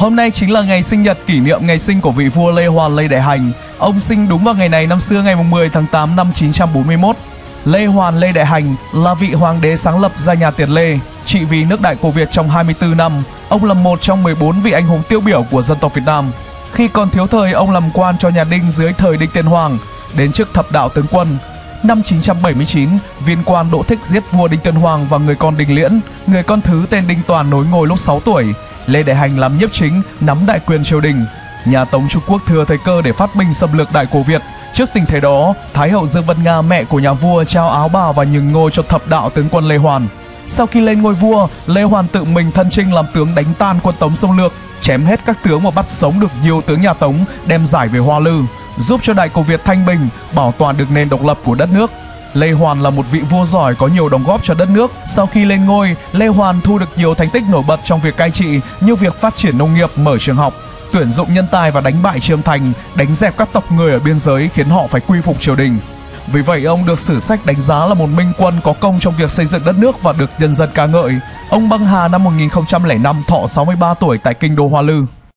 Hôm nay chính là ngày sinh nhật kỷ niệm ngày sinh của vị vua Lê Hoàn Lê Đại Hành. Ông sinh đúng vào ngày này năm xưa ngày 10 tháng 8 năm 941. Lê Hoàn Lê Đại Hành là vị hoàng đế sáng lập ra nhà Tiền Lê, trị vì nước Đại Cổ Việt trong 24 năm. Ông là một trong 14 vị anh hùng tiêu biểu của dân tộc Việt Nam. Khi còn thiếu thời, ông làm quan cho nhà Đinh dưới thời Đinh Tiên Hoàng, đến chức thập đạo tướng quân. Năm 979, viên quan Đỗ Thích giết vua Đinh Tiên Hoàng và người con Đinh Liễn, người con thứ tên Đinh Toàn nối ngôi lúc 6 tuổi. Lê Đại Hành làm nhiếp chính, nắm đại quyền triều đình. Nhà Tống Trung Quốc thừa thời cơ để phát binh xâm lược Đại Cổ Việt. Trước tình thế đó, Thái hậu Dương Vân Nga, mẹ của nhà vua, trao áo bào và nhường ngôi cho thập đạo tướng quân Lê Hoàn. Sau khi lên ngôi vua, Lê Hoàn tự mình thân chinh làm tướng đánh tan quân Tống xâm lược, chém hết các tướng và bắt sống được nhiều tướng nhà Tống, đem giải về Hoa Lư, giúp cho Đại Cổ Việt thanh bình, bảo toàn được nền độc lập của đất nước. Lê Hoàn là một vị vua giỏi có nhiều đóng góp cho đất nước. Sau khi lên ngôi, Lê Hoàn thu được nhiều thành tích nổi bật trong việc cai trị, như việc phát triển nông nghiệp, mở trường học, tuyển dụng nhân tài và đánh bại Chiêm Thành, đánh dẹp các tộc người ở biên giới khiến họ phải quy phục triều đình. Vì vậy, ông được sử sách đánh giá là một minh quân có công trong việc xây dựng đất nước và được nhân dân ca ngợi. Ông băng hà năm 1005, thọ 63 tuổi tại kinh đô Hoa Lư.